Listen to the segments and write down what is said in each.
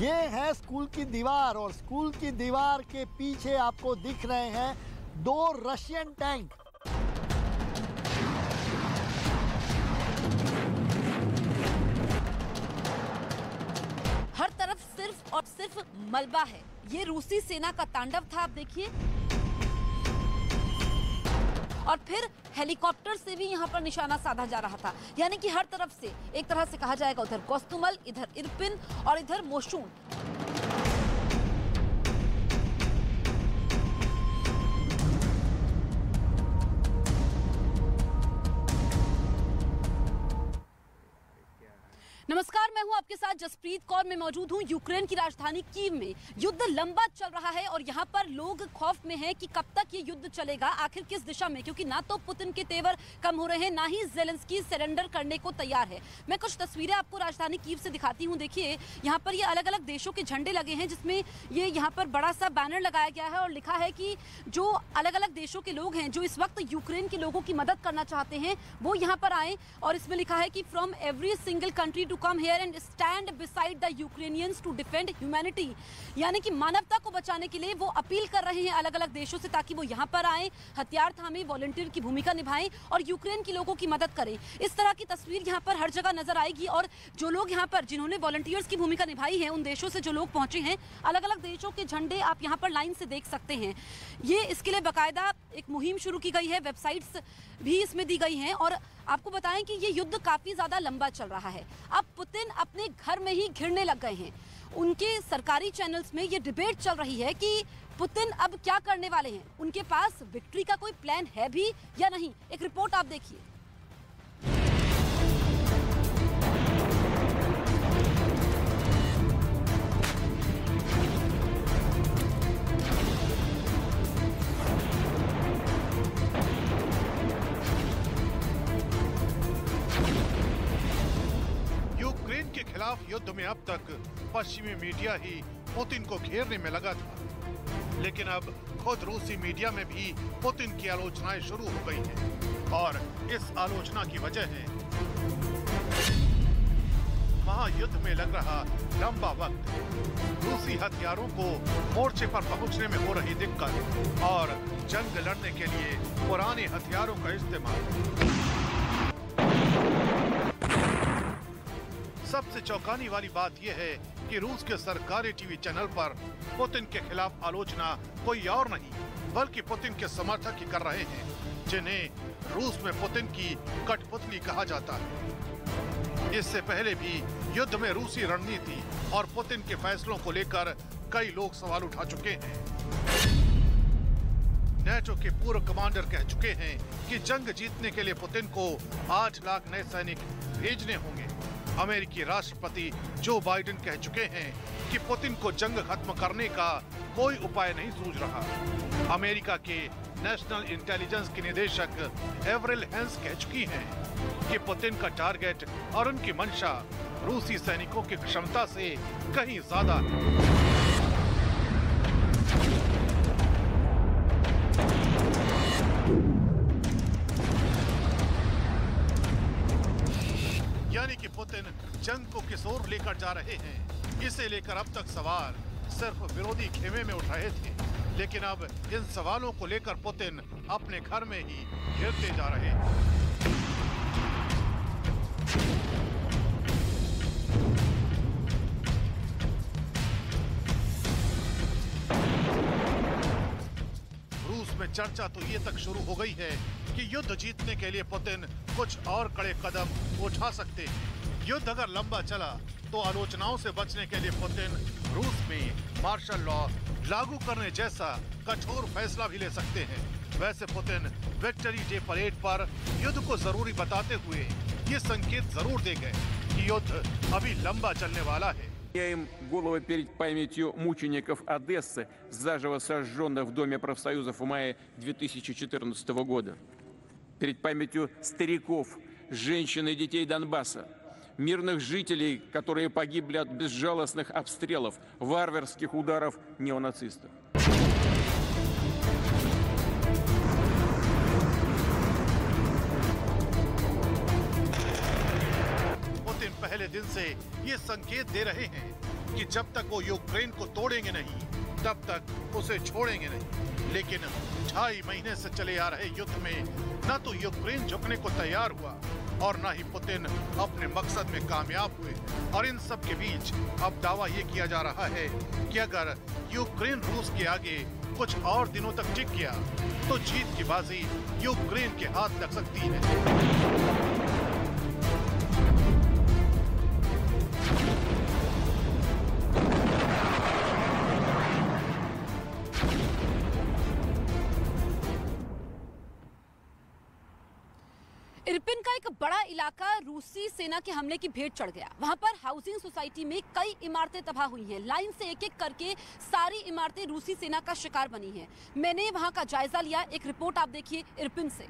ये है स्कूल की दीवार और स्कूल की दीवार के पीछे आपको दिख रहे हैं 2 रशियन टैंक। हर तरफ सिर्फ और सिर्फ मलबा है। ये रूसी सेना का तांडव था, आप देखिए। और फिर हेलीकॉप्टर से भी यहाँ पर निशाना साधा जा रहा था, यानी कि हर तरफ से, एक तरह से कहा जाएगा, उधर कोस्तुमल, इधर इरपिन और इधर मोशून। नमस्कार, मैं हूं आपके साथ जसप्रीत कौर। मैं मौजूद हूं यूक्रेन की राजधानी कीव में। युद्ध लंबा चल रहा है और यहां पर लोग खौफ में हैं कि कब तक ये युद्ध चलेगा, आखिर किस दिशा में, क्योंकि ना तो पुतिन के तेवर कम हो रहे हैं, ना ही ज़ेलेंस्की सरेंडर करने को तैयार है। मैं कुछ तस्वीरें आपको राजधानी कीव से दिखाती हूँ। देखिए, यहाँ पर ये अलग अलग देशों के झंडे लगे हैं, जिसमें ये यहाँ पर बड़ा सा बैनर लगाया गया है और लिखा है कि जो अलग अलग देशों के लोग हैं जो इस वक्त यूक्रेन के लोगों की मदद करना चाहते हैं, वो यहाँ पर आए। और इसमें लिखा है कि from every single country to come here and stand beside the Ukrainians to defend humanity, यानी कि मानवता को बचाने के लिए वो अपील कर रहे हैं अलग अलग देशों से, ताकि वो यहाँ पर आए, हथियार थामे, वॉलंटियर की भूमिका निभाएं और यूक्रेन के लोगों की मदद करें। इस तरह की तस्वीर यहाँ पर हर जगह नजर आएगी। और जो लोग यहाँ पर, जिन्होंने वॉलंटियर्स की भूमिका निभाई है, उन देशों से जो लोग पहुंचे हैं, अलग अलग देशों के झंडे आप यहाँ पर लाइन से देख सकते हैं। ये इसके लिए बाकायदा एक मुहिम शुरू की गई है, वेबसाइट्स भी इसमें दी गई हैं। और आपको बताएं कि ये युद्ध काफी ज्यादा लंबा चल रहा है। अब पुतिन अपने घर में ही घिरने लग गए हैं। उनके सरकारी चैनल्स में ये डिबेट चल रही है कि पुतिन अब क्या करने वाले हैं, उनके पास विक्ट्री का कोई प्लान है भी या नहीं। एक रिपोर्ट आप देखिए। यूक्रेन के खिलाफ युद्ध में अब तक पश्चिमी मीडिया ही पुतिन को घेरने में लगा था, लेकिन अब खुद रूसी मीडिया में भी पुतिन की आलोचनाएं शुरू हो गई हैं। और इस आलोचना की वजह है महायुद्ध में लग रहा लंबा वक्त, रूसी हथियारों को मोर्चे पर पहुंचने में हो रही दिक्कत और जंग लड़ने के लिए पुराने हथियारों का इस्तेमाल। सबसे चौंकाने वाली बात यह है कि रूस के सरकारी टीवी चैनल पर पुतिन के खिलाफ आलोचना कोई और नहीं बल्कि पुतिन के समर्थक ही कर रहे हैं, जिन्हें रूस में पुतिन की कठपुतली कहा जाता है। इससे पहले भी युद्ध में रूसी रणनीति और पुतिन के फैसलों को लेकर कई लोग सवाल उठा चुके हैं। नेटो के पूर्व कमांडर कह चुके हैं कि जंग जीतने के लिए पुतिन को 8 लाख नए सैनिक भेजने होंगे। अमेरिकी राष्ट्रपति जो बाइडेन कह चुके हैं कि पुतिन को जंग खत्म करने का कोई उपाय नहीं सूझ रहा। अमेरिका के नेशनल इंटेलिजेंस की निदेशक एवरिल हेंस कह चुकी हैं कि पुतिन का टारगेट और उनकी मंशा रूसी सैनिकों की क्षमता से कहीं ज्यादा है। यानी कि पुतिन जंग को किस ओर लेकर जा रहे हैं, इसे लेकर अब तक सवाल सिर्फ विरोधी खेमे में उठ रहे थे, लेकिन अब इन सवालों को लेकर पुतिन अपने घर में ही घिरते जा रहे हैं। रूस में चर्चा तो ये तक शुरू हो गई है कि युद्ध जीतने के लिए पुतिन कुछ और कड़े कदम उठा सकते हैं। युद्ध अगर लंबा चला तो आलोचनाओं से बचने के लिए पुतिन रूस में मार्शल लॉ लागू करने जैसा कठोर फैसला भी ले सकते हैं। वैसे पुतिन विक्ट्री डे परेड पर युद्ध को जरूरी बताते हुए ये संकेत जरूर दे गए कि युद्ध अभी लंबा चलने वाला है। Им головы перед памятью мучеников Одессы, заживо сожженных в Доме профсоюзов в мае 2014 года. Перед памятью стариков, женщин и детей Донбасса, мирных жителей, которые погибли от безжалостных обстрелов, варварских ударов неонацистов. पुतिन पहले दिन से ये संकेत दे रहे हैं कि जब तक वो यूक्रेन को तोड़ेंगे नहीं तब तक उसे छोड़ेंगे नहीं। लेकिन 2.5 महीने से चले आ रहे युद्ध में न तो यूक्रेन झुकने को तैयार हुआ और न ही पुतिन अपने मकसद में कामयाब हुए। और इन सब के बीच अब दावा ये किया जा रहा है कि अगर यूक्रेन रूस के आगे कुछ और दिनों तक टिक गया तो जीत की बाजी यूक्रेन के हाथ लग सकती है। इरपिन का एक बड़ा इलाका रूसी सेना के हमले की भेंट चढ़ गया। वहां पर हाउसिंग सोसाइटी में कई इमारतें तबाह हुई हैं। लाइन से एक एक करके सारी इमारतें रूसी सेना का शिकार बनी हैं। मैंने वहां का जायजा लिया। एक रिपोर्ट आप देखिए इरपिन से।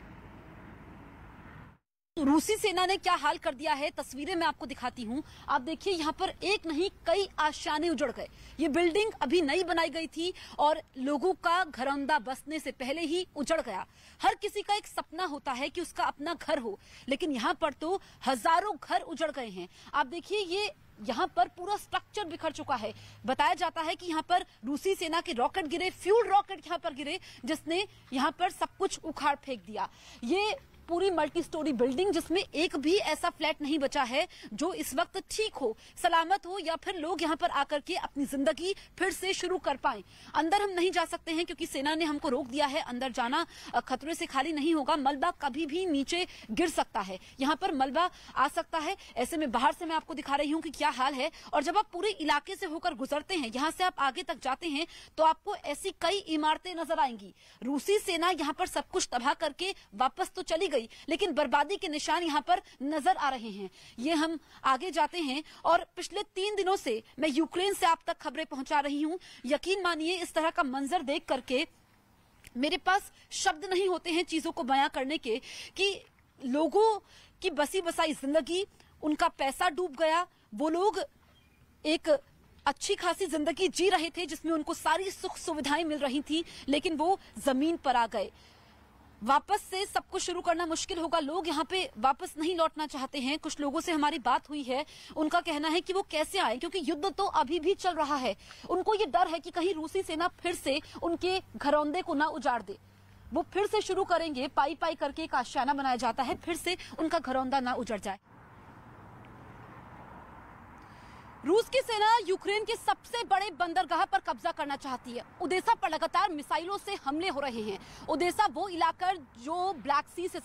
रूसी सेना ने क्या हाल कर दिया है, तस्वीरें मैं आपको दिखाती हूं। आप देखिए यहाँ पर एक नहीं कई आशियाने उजड़ गए। ये बिल्डिंग अभी नई बनाई गई थी और लोगों का घरौंदा बसने से पहले ही उजड़ गया। हर किसी का एक सपना होता है कि उसका अपना घर हो, लेकिन यहाँ पर तो हजारों घर उजड़ गए हैं। आप देखिए ये यहाँ पर पूरा स्ट्रक्चर बिखर चुका है। बताया जाता है कि यहाँ पर रूसी सेना के रॉकेट गिरे, फ्यूल रॉकेट यहाँ पर गिरे, जिसने यहाँ पर सब कुछ उखाड़ फेंक दिया। ये पूरी मल्टी स्टोरी बिल्डिंग जिसमें एक भी ऐसा फ्लैट नहीं बचा है जो इस वक्त ठीक हो, सलामत हो, या फिर लोग यहाँ पर आकर के अपनी जिंदगी फिर से शुरू कर पाएं। अंदर हम नहीं जा सकते हैं क्योंकि सेना ने हमको रोक दिया है। अंदर जाना खतरे से खाली नहीं होगा। मलबा कभी भी नीचे गिर सकता है, यहाँ पर मलबा आ सकता है। ऐसे में बाहर से मैं आपको दिखा रही हूँ कि क्या हाल है। और जब आप पूरे इलाके से होकर गुजरते हैं, यहाँ से आप आगे तक जाते हैं, तो आपको ऐसी कई इमारतें नजर आएंगी। रूसी सेना यहाँ पर सब कुछ तबाह करके वापस तो चली गई, लेकिन बर्बादी के निशान यहाँ पर नजर आ रहे हैं। ये हम आगे जाते हैं और पिछले 3 दिनों से मैं यूक्रेन से आप तक खबरें पहुंचा रही हूँ। यकीन मानिए इस तरह का मंजर देख करके मेरे पास शब्द नहीं होते हैं चीजों को बयां करने के, कि लोगों की बसी बसाई जिंदगी, उनका पैसा डूब गया। वो लोग एक अच्छी खासी जिंदगी जी रहे थे जिसमें उनको सारी सुख सुविधाएं मिल रही थी, लेकिन वो जमीन पर आ गए। वापस से सब कुछ शुरू करना मुश्किल होगा। लोग यहाँ पे वापस नहीं लौटना चाहते हैं। कुछ लोगों से हमारी बात हुई है, उनका कहना है कि वो कैसे आए, क्योंकि युद्ध तो अभी भी चल रहा है। उनको ये डर है कि कहीं रूसी सेना फिर से उनके घरौंदे को ना उजाड़ दे। वो फिर से शुरू करेंगे, पाई पाई करके एक आशियाना बनाया जाता है, फिर से उनका घरौंदा ना उजड़ जाए। रूस की सेना यूक्रेन के सबसे बड़े बंदरगाह पर कब्जा करना चाहती है। ओडेसा पर लगातार मिसाइलों से हमले हो रहे हैं। ओडेसा वो इलाका जो ब्लैक सी से